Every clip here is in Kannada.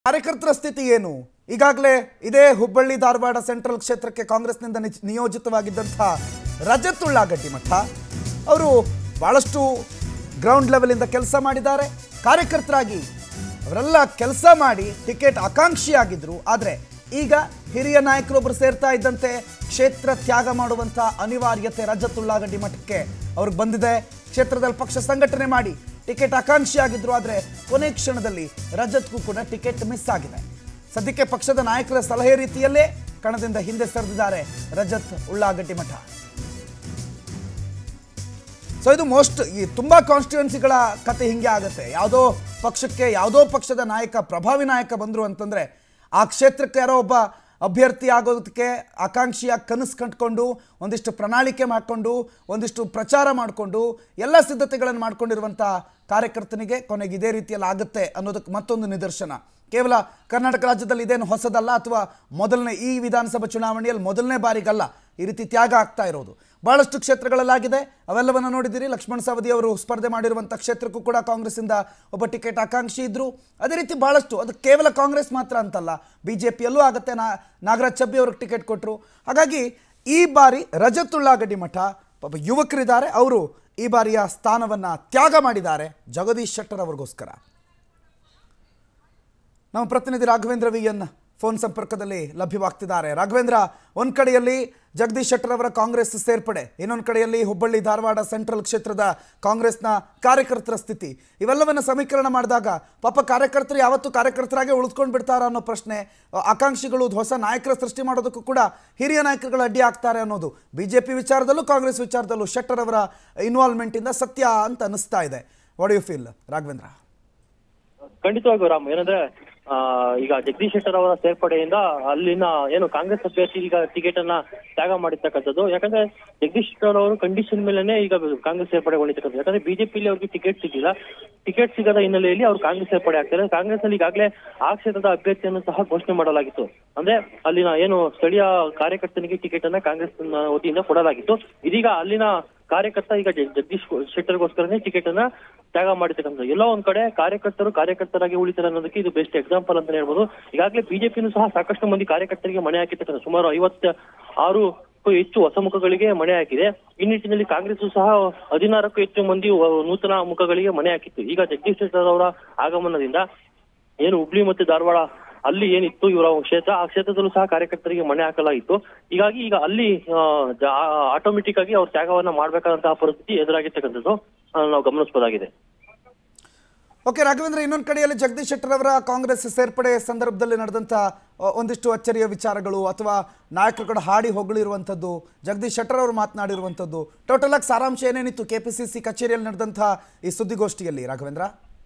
ಕಾರ್ಯಕರ್ತರ ಸ್ಥಿತಿ ಏನು? ಈಗಾಗಲೇ ಇದೇ ಹುಬ್ಬಳ್ಳಿ ಧಾರವಾಡ ಸೆಂಟ್ರಲ್ ಕ್ಷೇತ್ರಕ್ಕೆ ಕಾಂಗ್ರೆಸ್ನಿಂದ ನಿಯೋಜಿತವಾಗಿದ್ದಂಥ ರಜತ್ ಉಳ್ಳಾಗಡ್ಡಿಮಠ ಅವರು ಬಹಳಷ್ಟು ಗ್ರೌಂಡ್ ಲೆವೆಲಿಂದ ಕೆಲಸ ಮಾಡಿದ್ದಾರೆ. ಕಾರ್ಯಕರ್ತರಾಗಿ ಅವರೆಲ್ಲ ಕೆಲಸ ಮಾಡಿ ಟಿಕೆಟ್ ಆಕಾಂಕ್ಷಿಯಾಗಿದ್ದರು. ಆದರೆ ಈಗ ಹಿರಿಯ ನಾಯಕರೊಬ್ಬರು ಸೇರ್ತಾ ಇದ್ದಂತೆ ಕ್ಷೇತ್ರ ತ್ಯಾಗ ಮಾಡುವಂಥ ಅನಿವಾರ್ಯತೆ ರಜತ್ ಉಳ್ಳಾಗಡ್ಡಿಮಠಕ್ಕೆ ಅವ್ರಿಗೆ ಬಂದಿದೆ. ಕ್ಷೇತ್ರದಲ್ಲಿ ಪಕ್ಷ ಸಂಘಟನೆ ಮಾಡಿ ಟಿಕೆಟ್ ಆಕಾಂಕ್ಷಿಯಾಗಿದ್ರು. ಆದರೆ ಕೊನೆ ಕ್ಷಣದಲ್ಲಿ ರಜತ್ಗೂ ಕೂಡ ಟಿಕೆಟ್ ಮಿಸ್ ಆಗಿದೆ. ಸದ್ಯಕ್ಕೆ ಪಕ್ಷದ ನಾಯಕರ ಸಲಹೆ ರೀತಿಯಲ್ಲೇ ಕಣದಿಂದ ಹಿಂದೆ ಸರಿದಿದ್ದಾರೆ ರಜತ್ ಉಳ್ಳಾಗಡ್ಡಿಮಠ. ಸೊ ಇದು ತುಂಬಾ ಕಾನ್ಸ್ಟಿಟ್ಯೂನ್ಸಿಗಳ ಕತೆ ಹಿಂಗೆ ಆಗುತ್ತೆ. ಯಾವುದೋ ಪಕ್ಷಕ್ಕೆ ಯಾವುದೋ ಪಕ್ಷದ ನಾಯಕ ಪ್ರಭಾವಿ ನಾಯಕ ಬಂದರು ಅಂತಂದ್ರೆ ಆ ಕ್ಷೇತ್ರಕ್ಕೆ ಯಾರೋ ಒಬ್ಬ ಅಭ್ಯರ್ಥಿ ಆಗೋದಕ್ಕೆ ಆಕಾಂಕ್ಷಿಯಾಗಿ ಕನಸು ಕಂಡುಕೊಂಡು ಒಂದಿಷ್ಟು ಪ್ರಣಾಳಿಕೆ ಮಾಡಿಕೊಂಡು ಒಂದಿಷ್ಟು ಪ್ರಚಾರ ಮಾಡಿಕೊಂಡು ಎಲ್ಲ ಸಿದ್ಧತೆಗಳನ್ನು ಮಾಡ್ಕೊಂಡಿರುವಂಥ ಕಾರ್ಯಕರ್ತನಿಗೆ ಕೊನೆಗೆ ಇದೇ ರೀತಿಯಲ್ಲಿ ಆಗುತ್ತೆ ಅನ್ನೋದಕ್ಕೆ ಮತ್ತೊಂದು ನಿದರ್ಶನ. ಕೇವಲ ಕರ್ನಾಟಕ ರಾಜ್ಯದಲ್ಲಿ ಇದೇನು ಹೊಸದಲ್ಲ, ಅಥವಾ ಈ ವಿಧಾನಸಭಾ ಚುನಾವಣೆಯಲ್ಲಿ ಮೊದಲನೇ ಬಾರಿಗಲ್ಲ ಈ ರೀತಿ ತ್ಯಾಗ ಆಗ್ತಾ ಇರೋದು. ಬಹಳಷ್ಟು ಕ್ಷೇತ್ರಗಳಲ್ಲಾಗಿದೆ, ಅವೆಲ್ಲವನ್ನು ನೋಡಿದ್ದೀರಿ. ಲಕ್ಷ್ಮಣ ಸವದಿ ಅವರು ಸ್ಪರ್ಧೆ ಮಾಡಿರುವಂಥ ಕ್ಷೇತ್ರಕ್ಕೂ ಕೂಡ ಕಾಂಗ್ರೆಸ್ಸಿಂದ ಒಬ್ಬ ಟಿಕೆಟ್ ಆಕಾಂಕ್ಷಿ ಇದ್ದರು. ಅದೇ ರೀತಿ ಬಹಳಷ್ಟು, ಅದು ಕೇವಲ ಕಾಂಗ್ರೆಸ್ ಮಾತ್ರ ಅಂತಲ್ಲ, BJPಯಲ್ಲೂ ಆಗುತ್ತೆ. ನಾಗರಾಜ್ ಚಬ್ಬಿ ಅವ್ರಿಗೆ ಟಿಕೆಟ್ ಕೊಟ್ಟರು. ಹಾಗಾಗಿ ಈ ಬಾರಿ ರಜತ್ ಉಳ್ಳಾಗಡ್ಡಿಮಠ ಒಬ್ಬ ಯುವಕರಿದ್ದಾರೆ, ಅವರು ಈ ಬಾರಿಯ ಸ್ಥಾನವನ್ನು ತ್ಯಾಗ ಮಾಡಿದ್ದಾರೆ ಜಗದೀಶ್ ಶೆಟ್ಟರ್ ಅವ್ರಿಗೋಸ್ಕರ. ನಮ್ಮ ಪ್ರತಿನಿಧಿ ರಾಘವೇಂದ್ರ VN ಫೋನ್ ಸಂಪರ್ಕದಲ್ಲಿ ಲಭ್ಯವಾಗ್ತಿದ್ದಾರೆ. ರಾಘವೇಂದ್ರ, ಒಂದು ಕಡೆಯಲ್ಲಿ ಜಗದೀಶ್ ಶೆಟ್ಟರ್ ಅವರ ಕಾಂಗ್ರೆಸ್ ಸೇರ್ಪಡೆ, ಇನ್ನೊಂದು ಕಡೆಯಲ್ಲಿ ಹುಬ್ಬಳ್ಳಿ ಧಾರವಾಡ ಸೆಂಟ್ರಲ್ ಕ್ಷೇತ್ರದ ಕಾಂಗ್ರೆಸ್ನ ಕಾರ್ಯಕರ್ತರ ಸ್ಥಿತಿ, ಇವೆಲ್ಲವನ್ನು ಸಮೀಕರಣ ಮಾಡಿದಾಗ ಪಾಪ ಕಾರ್ಯಕರ್ತರು ಯಾವತ್ತೂ ಕಾರ್ಯಕರ್ತರಾಗೆ ಉಳಿದುಕೊಂಡು ಬಿಡ್ತಾರ ಅನ್ನೋ ಪ್ರಶ್ನೆ, ಆಕಾಂಕ್ಷಿಗಳು ಹೊಸ ನಾಯಕರ ಸೃಷ್ಟಿ ಮಾಡೋದಕ್ಕೂ ಕೂಡ ಹಿರಿಯ ನಾಯಕರುಗಳು ಅಡ್ಡಿ ಆಗ್ತಾರೆ ಅನ್ನೋದು BJP ವಿಚಾರದಲ್ಲೂ ಕಾಂಗ್ರೆಸ್ ವಿಚಾರದಲ್ಲೂ ಶೆಟ್ಟರ್ ಅವರ ಇನ್ವಾಲ್ವ್ಮೆಂಟಿಂದ ಸತ್ಯ ಅಂತ ಅನ್ನಿಸ್ತಾ ಇದೆ. What you feel Raghavendra? ಖಂಡಿತವಾಗಿ ರಾಮ್, ಏನಂದ್ರೆ ಈಗ ಜಗದೀಶ್ ಶೆಟ್ಟರ್ ಅವರ ಸೇರ್ಪಡೆಯಿಂದ ಅಲ್ಲಿನ ಏನು ಕಾಂಗ್ರೆಸ್ ಅಭ್ಯರ್ಥಿ ಈಗ ಟಿಕೆಟ್ ಅನ್ನ ತ್ಯಾಗ ಮಾಡಿರ್ತಕ್ಕಂಥದ್ದು. ಯಾಕಂದ್ರೆ ಜಗದೀಶ್ ಶೆಟ್ಟರ್ ಅವರು ಕಂಡೀಷನ್ ಮೇಲೆನೆ ಈಗ ಕಾಂಗ್ರೆಸ್ ಸೇರ್ಪಡೆಗೊಂಡಿರ್ತಕ್ಕಂಥದ್ದು. ಯಾಕಂದ್ರೆ BJPಲಿ ಅವ್ರಿಗೆ ಟಿಕೆಟ್ ಸಿಗಿಲ್ಲ. ಟಿಕೆಟ್ ಸಿಗದ ಹಿನ್ನೆಲೆಯಲ್ಲಿ ಅವ್ರು ಕಾಂಗ್ರೆಸ್ ಸೇರ್ಪಡೆ ಆಗ್ತಾರೆ. ಕಾಂಗ್ರೆಸ್ ಅಲ್ಲಿ ಈಗಾಗಲೇ ಆ ಕ್ಷೇತ್ರದ ಅಭ್ಯರ್ಥಿಯನ್ನು ಸಹ ಘೋಷಣೆ ಮಾಡಲಾಗಿತ್ತು. ಅಂದ್ರೆ ಅಲ್ಲಿನ ಏನು ಸ್ಥಳೀಯ ಕಾರ್ಯಕರ್ತನಿಗೆ ಟಿಕೆಟ್ ಅನ್ನ ಕಾಂಗ್ರೆಸ್ ವತಿಯಿಂದ ಕೊಡಲಾಗಿತ್ತು. ಇದೀಗ ಅಲ್ಲಿನ ಕಾರ್ಯಕರ್ತ ಈಗ ಜಗದೀಶ್ ಶೆಟ್ಟರ್ಗೋಸ್ಕರನೇ ಟಿಕೆಟ್ ಅನ್ನ ತ್ಯಾಗ ಮಾಡಿರ್ತಕ್ಕಂಥದ್ದು. ಎಲ್ಲೋ ಒಂದ್ ಕಡೆ ಕಾರ್ಯಕರ್ತರಾಗಿ ಉಳಿತಾರೆ ಅನ್ನೋದಕ್ಕೆ ಇದು ಬೆಸ್ಟ್ ಎಕ್ಸಾಂಪಲ್ ಅಂತ ಹೇಳ್ಬೋದು. ಈಗಾಗಲೇ BJPನೂ ಸಹ ಸಾಕಷ್ಟು ಮಂದಿ ಕಾರ್ಯಕರ್ತರಿಗೆ ಮಣೆ ಹಾಕಿರ್ತಕ್ಕಂಥ ಸುಮಾರು 56ಕ್ಕೂ ಹೆಚ್ಚು ಹೊಸ ಮುಖಗಳಿಗೆ ಮಣೆ ಹಾಕಿದೆ. ಈ ನಿಟ್ಟಿನಲ್ಲಿ ಕಾಂಗ್ರೆಸ್ ಸಹ 16ಕ್ಕೂ ಹೆಚ್ಚು ಮಂದಿ ನೂತನ ಮುಖಗಳಿಗೆ ಮಣೆ ಹಾಕಿತ್ತು. ಈಗ ಜಗದೀಶ್ ಶೆಟ್ಟರ್ ಅವರ ಆಗಮನದಿಂದ ಏನು ಹುಬ್ಳಿ ಮತ್ತು ಧಾರವಾಡ ಅಲ್ಲಿ ಏನಿತ್ತು ಇವರ ಕ್ಷೇತ್ರ, ಆ ಕ್ಷೇತ್ರದಲ್ಲೂ ಸಹ ಕಾರ್ಯಕರ್ತರಿಗೆ ಮಣೆ ಹಾಕಲಾಗಿತ್ತು. ಹೀಗಾಗಿ ಈಗ ಅಲ್ಲಿ ಆಟೋಮೆಟಿಕ್ ಆಗಿ ಅವ್ರ ತ್ಯಾಗವನ್ನ ಮಾಡ್ಬೇಕಾದಂತಹ ಪರಿಸ್ಥಿತಿ ಎದುರಾಗಿರ್ತಕ್ಕಂಥದ್ದು ನಾವು ಗಮನಿಸಬಹುದಾಗಿದೆ. ಓಕೆ ರಾಘವೇಂದ್ರ, ಇನ್ನೊಂದು ಕಡೆಯಲ್ಲಿ ಜಗದೀಶ್ ಶೆಟ್ಟರ್ ಅವರ ಕಾಂಗ್ರೆಸ್ ಸೇರ್ಪಡೆ ಸಂದರ್ಭದಲ್ಲಿ ನಡೆದಂಥ ಒಂದಿಷ್ಟು ಅಚ್ಚರಿಯ ವಿಚಾರಗಳು ಅಥವಾ ನಾಯಕರುಗಳು ಹಾಡಿ ಹೊಗಳಿರುವಂಥದ್ದು, ಜಗದೀಶ್ ಶೆಟ್ಟರ್ ಅವರು ಮಾತನಾಡಿರುವಂಥದ್ದು, ಟೋಟಲ್ ಆಗಿ ಸಾರಾಂಶ ಏನೇನಿತ್ತು KPCC ಕಚೇರಿಯಲ್ಲಿ ನಡೆದಂಥ ಈ ಸುದ್ದಿಗೋಷ್ಠಿಯಲ್ಲಿ ರಾಘವೇಂದ್ರ?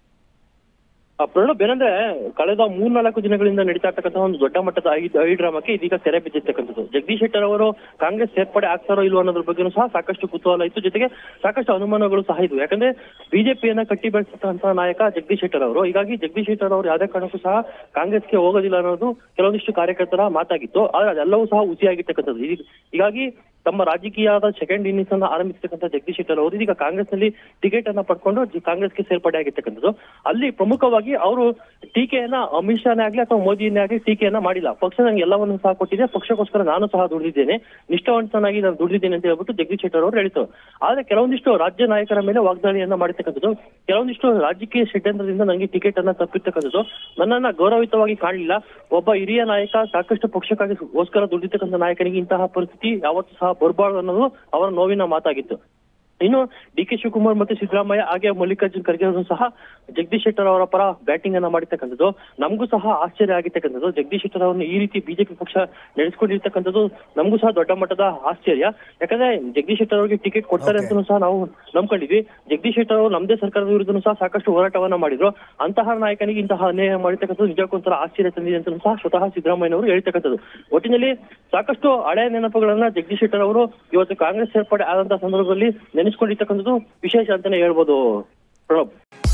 ಪ್ರಣಬ್, ಏನಂದ್ರೆ ಕಳೆದ 3-4 ದಿನಗಳಿಂದ ನಡೀತಾ ಇರ್ತಕ್ಕಂಥ ಒಂದು ದೊಡ್ಡ ಮಟ್ಟದ ಐ ಡ್ರಾಮಾಕ್ಕೆ ಇದೀಗ ತೆರೆ ಬಿದ್ದಿರ್ತಕ್ಕಂಥದ್ದು. ಜಗದೀಶ್ ಶೆಟ್ಟರ್ ಅವರು ಕಾಂಗ್ರೆಸ್ ಸೇರ್ಪಡೆ ಆಗ್ತಾರೋ ಇಲ್ವೋ ಅನ್ನೋದ್ರ ಬಗ್ಗೆನೂ ಸಹ ಸಾಕಷ್ಟು ಕುತೂಹಲ ಇತ್ತು, ಜೊತೆಗೆ ಸಾಕಷ್ಟು ಅನುಮಾನಗಳು ಸಹ ಇದ್ವು. ಯಾಕಂದ್ರೆ BJPಯನ್ನ ಕಟ್ಟಿ ಬೆಳೆಸಿದಂತಹ ನಾಯಕ ಜಗದೀಶ್ ಶೆಟ್ಟರ್ ಅವರು. ಹೀಗಾಗಿ ಜಗದೀಶ್ ಶೆಟ್ಟರ್ ಅವರು ಯಾವುದೇ ಕಾರಣಕ್ಕೂ ಸಹ ಕಾಂಗ್ರೆಸ್ಗೆ ಹೋಗೋದಿಲ್ಲ ಅನ್ನೋದು ಕೆಲವೊಂದಿಷ್ಟು ಕಾರ್ಯಕರ್ತರ ಮಾತಾಗಿತ್ತು. ಆದ್ರೆ ಅದೆಲ್ಲವೂ ಸಹ ಹುಸಿಯಾಗಿರ್ತಕ್ಕಂಥದ್ದು. ಹೀಗಾಗಿ ತಮ್ಮ ರಾಜಕೀಯದ ಸೆಕೆಂಡ್ ಇನ್ನಿಂಗ್ಸ್ ಅನ್ನ ಆರಂಭಿಸತಕ್ಕಂಥ ಜಗದೀಶ್ ಶೆಟ್ಟರ್ ಅವರು ಇದೀಗ ಕಾಂಗ್ರೆಸ್ ನಲ್ಲಿ ಟಿಕೆಟ್ ಅನ್ನ ಪಡ್ಕೊಂಡು ಕಾಂಗ್ರೆಸ್ಗೆ ಸೇರ್ಪಡೆ ಆಗಿರ್ತಕ್ಕಂಥದ್ದು. ಅಲ್ಲಿ ಪ್ರಮುಖವಾಗಿ ಅವರು ಟೀಕೆಯನ್ನ ಅಮಿತ್ ಶಾನೇ ಆಗ್ಲಿ ಅಥವಾ ಮೋದಿಯನ್ನೇ ಆಗ್ಲಿ ಟೀಕೆಯನ್ನ ಮಾಡಿಲ್ಲ. ಪಕ್ಷ ನಂಗೆ ಎಲ್ಲವನ್ನೂ ಸಹ ಕೊಟ್ಟಿದೆ, ಪಕ್ಷಕ್ಕೋಸ್ಕರ ನಾನು ಸಹ ದುಡಿದಿದ್ದೇನೆ, ನಿಷ್ಠಾವಂತನಾಗಿ ನಾನು ದುಡಿದಿದ್ದೇನೆ ಅಂತ ಹೇಳ್ಬಿಟ್ಟು ಜಗದೀಶ್ ಶೆಟ್ಟರ್ ಅವರು ಹೇಳಿದ್ರು. ಆದ್ರೆ ಕೆಲವೊಂದಿಷ್ಟು ರಾಜ್ಯ ನಾಯಕರ ಮೇಲೆ ವಾಗ್ದಾಳಿಯನ್ನ ಮಾಡಿರ್ತಕ್ಕಂಥದ್ದು, ಕೆಲವೊಂದಿಷ್ಟು ರಾಜಕೀಯ ಷಡ್ಯಂತ್ರದಿಂದ ನನಗೆ ಟಿಕೆಟ್ ಅನ್ನ ತಪ್ಪಿರ್ತಕ್ಕಂಥದ್ದು, ನನ್ನನ್ನ ಗೌರವಿತವಾಗಿ ಕಾಣಲಿಲ್ಲ. ಒಬ್ಬ ಹಿರಿಯ ನಾಯಕ ಸಾಕಷ್ಟು ಪಕ್ಷಕ್ಕಾಗಿಗೋಸ್ಕರ ದುಡಿತಕ್ಕಂಥ ನಾಯಕನಿಗೆ ಇಂತಹ ಪರಿಸ್ಥಿತಿ ಯಾವತ್ತೂ ಸಹ ಬರಬಾರ್ದು ಅನ್ನೋದು ಅವರ ನೋವಿನ ಮಾತಾಗಿತ್ತು. ಇನ್ನು DK ಶಿವಕುಮಾರ್ ಮತ್ತು ಸಿದ್ದರಾಮಯ್ಯ ಹಾಗೆ ಮಲ್ಲಿಕಾರ್ಜುನ್ ಖರ್ಗೆ ಅವರು ಸಹ ಜಗದೀಶ್ ಶೆಟ್ಟರ್ ಅವರ ಪರ ಬ್ಯಾಟಿಂಗ್ ಅನ್ನ ಮಾಡಿರ್ತಕ್ಕಂಥದ್ದು ನಮಗೂ ಸಹ ಆಶ್ಚರ್ಯ ಆಗಿರ್ತಕ್ಕಂಥದ್ದು. ಜಗದೀಶ್ ಶೆಟ್ಟರ್ ಅವರನ್ನು ಈ ರೀತಿ BJP ಪಕ್ಷ ನಡೆಸ್ಕೊಂಡಿರ್ತಕ್ಕಂಥದ್ದು ನಮಗೂ ಸಹ ದೊಡ್ಡ ಮಟ್ಟದ ಆಶ್ಚರ್ಯ. ಯಾಕಂದ್ರೆ ಜಗದೀಶ್ ಶೆಟ್ಟರ್ ಅವರಿಗೆ ಟಿಕೆಟ್ ಕೊಡ್ತಾರೆ ಅಂತಲೂ ಸಹ ನಾವು ನಂಬ್ಕೊಂಡಿದ್ವಿ. ಜಗದೀಶ್ ಶೆಟ್ಟರ್ ಅವರು ನಮ್ಮದೇ ಸರ್ಕಾರದ ವಿರುದ್ಧನೂ ಸಹ ಸಾಕಷ್ಟು ಹೋರಾಟವನ್ನ ಮಾಡಿದ್ರು. ಅಂತಹ ನಾಯಕನಿಗೆ ಇಂತಹ ಅನ್ಯಾಯ ಮಾಡಿರ್ತಕ್ಕಂಥದ್ದು ನಿಜಕ್ಕೊಂಥರ ಆಶ್ಚರ್ಯ ತಂದಿದೆ ಅಂತ ಸಹ ಸ್ವತಃ ಸಿದ್ದರಾಮಯ್ಯನವರು ಹೇಳ್ತಕ್ಕಂಥದ್ದು. ಒಟ್ಟಿನಲ್ಲಿ ಸಾಕಷ್ಟು ಹಳೆಯ ನೆನಪುಗಳನ್ನ ಜಗದೀಶ್ ಶೆಟ್ಟರ್ ಅವರು ಇವತ್ತು ಕಾಂಗ್ರೆಸ್ ಸೇರ್ಪಡೆ ಆದಂತಹ ಸಂದರ್ಭದಲ್ಲಿ ನೆನೆಸ್ಕೊಂಡಿರ್ತಕ್ಕಂಥದ್ದು ವಿಶೇಷ ಅಂತಾನೆ ಹೇಳ್ಬೋದು ಪ್ರಣಬ್.